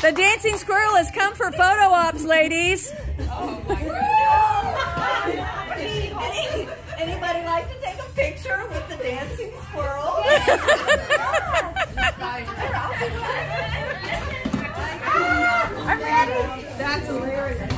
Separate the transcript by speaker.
Speaker 1: The dancing squirrel has come for photo ops, ladies.
Speaker 2: Oh my goodness.
Speaker 3: Anybody like to take a picture with the dancing squirrel?
Speaker 2: I'm ready. That's hilarious.